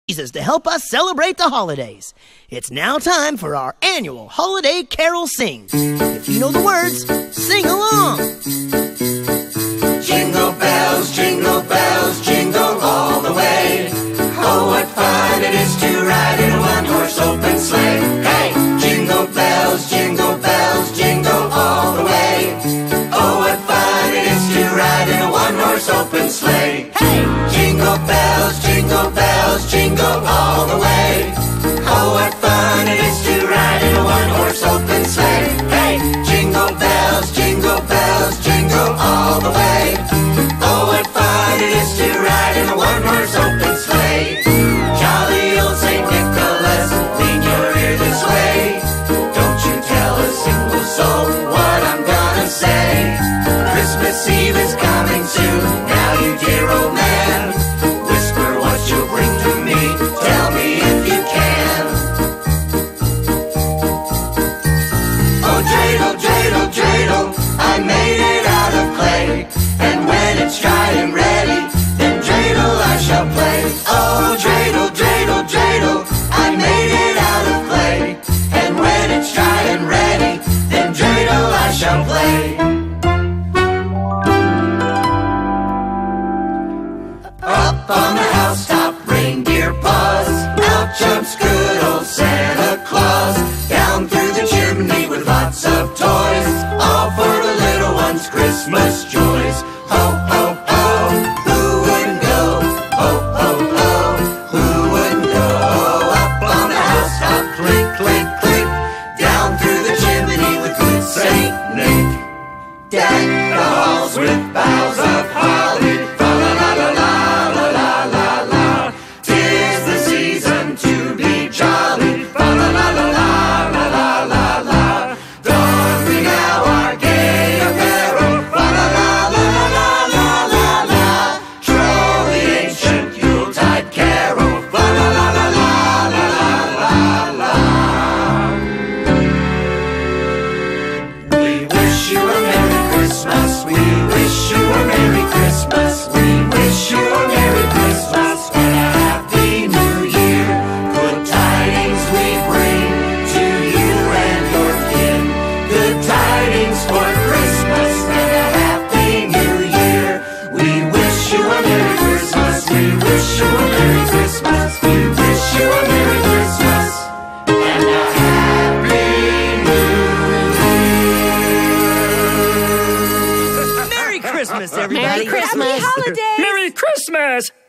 Jesus to help us celebrate the holidays. It's now time for our annual Holiday Carol Sing. If you know the words, sing along. Jingle bells, jingle all the way. Oh, what fun it is to ride in a one-horse open sleigh. Hey! Jingle bells, jingle all the way. Oh, what fun it is to ride in a one-horse open sleigh. Hey! Jingle bells, jingle all the way. Oh, what fun it is to ride in a one-horse open sleigh. Hey! Jingle bells, jingle all the way. Oh, what fun it is to ride in a one-horse open sleigh. Jolly old St. Nicholas, lean your ear this way. Don't you tell a single soul what I'm gonna say. Christmas Eve is coming soon, now you dear old man. Whisper what you'll bring to me, tell me if you can. Oh, dreidel, dreidel, dreidel, I made it out of clay. And when it's dry and ready, then dreidel I shall play. Oh, dreidel, dreidel, dreidel, I made it out of clay. And when it's dry and ready, then dreidel I shall play. Up on the housetop, reindeer paws. Out jumps good old Santa Claus. Down through the chimney with lots of toys, all for the little ones' Christmas joys. Ho, ho, ho, who wouldn't go? Ho, ho, ho, who wouldn't go? Up on the housetop, click, click, click. Down through the chimney with good Saint Nick. Deck the halls with boughs of holly. Fa la la la la la la la. 'Tis the season to be jolly. Fa la la la la la la la la. Don we now our gay apparel. Fa la la la la la la la. Troll the ancient Yuletide carol. Fa la la la la la la la la. We wish you a Merry Christmas. We wish you a Merry Christmas. We wish you a Merry Christmas and a Happy New Year. Good tidings we bring to you and your kin. Good tidings for Christmas and a Happy New Year. We wish you a Merry Christmas. We wish you a Merry Christmas. We wish you a Merry Christmas and a Happy New Year. Merry Christmas, everybody. Merry Christmas. Merry Christmas!